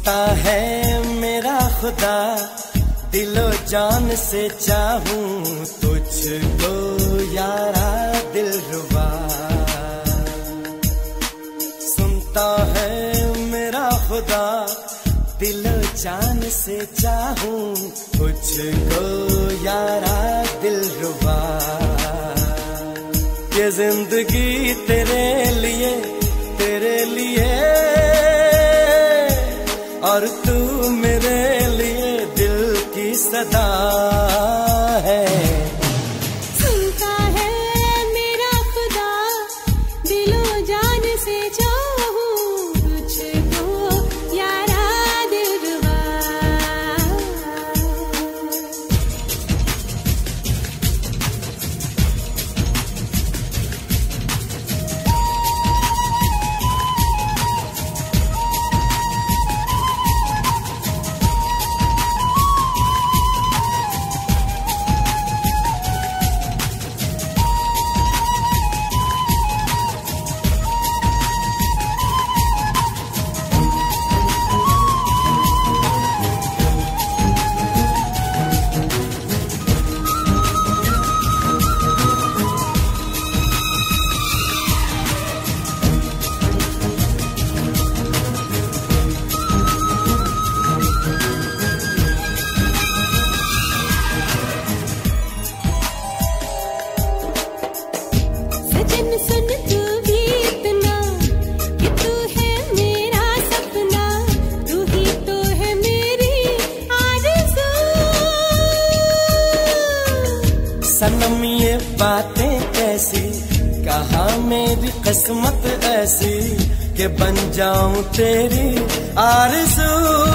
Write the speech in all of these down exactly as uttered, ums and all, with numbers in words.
सुनता है मेरा खुदा, दिलो जान से चाहूं तुझको यारा दिलरुबा। सुनता है मेरा खुदा, दिलो जान से चाहूं तुझको यारा दिलरुबा। ये जिंदगी तेरे लिए तेरे लिए और तू मेरे लिए दिल की सदा है। सुनता है मेरा खुदा, दिलो जान से चाहूं तुझको यारा दिलरुबा। सुन तू भी इतना कि तू है मेरा सपना, तू ही तो है मेरी आरज़ू। सनम ये बातें कैसी, कहाँ मेरी किस्मत ऐसी कि बन जाऊं तेरी आरज़ू।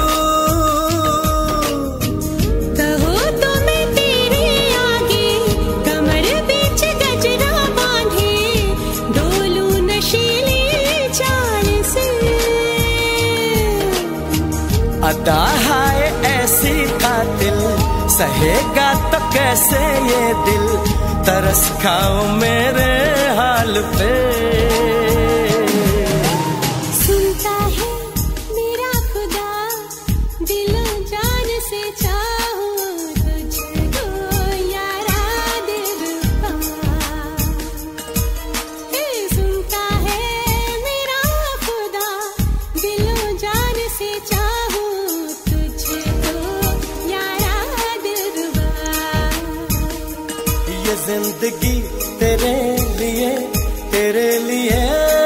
अदा है ऐसी कातिल, सहेगा तो कैसे ये दिल, तरस खाओ मेरे हाल पे। सुनता है मेरा खुदा, दिलो जान से चाहूं तुझको यारा दिलरुबा। सुनता है मेरा खुदा, दिलो जान से चाहूं जिंदगी तेरे लिए तेरे लिए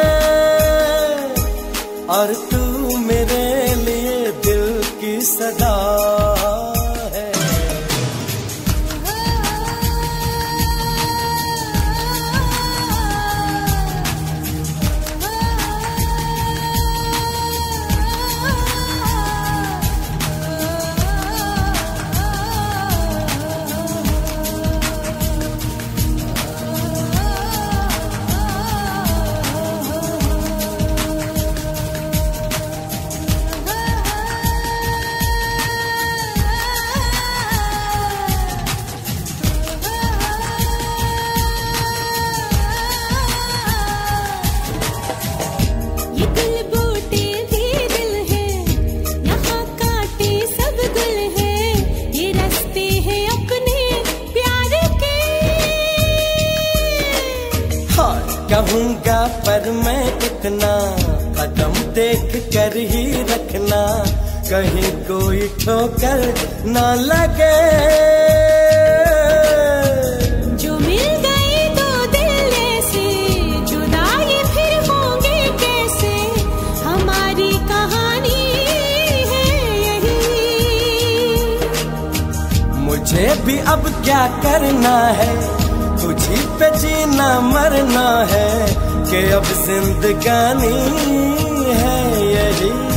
और तू मेरे लिए दिल की सदा है। कहूँगा पर मैं इतना, कदम देख कर ही रखना, कहीं कोई ठोकर ना लगे। जो मिल गए दो दिल ऐसे, जुदाई फिर होंगे कैसे, हमारी कहानी है यही। मुझे भी अब क्या करना है, तुझी पे जीना मरना है, कि अब जिंदगानी है यही।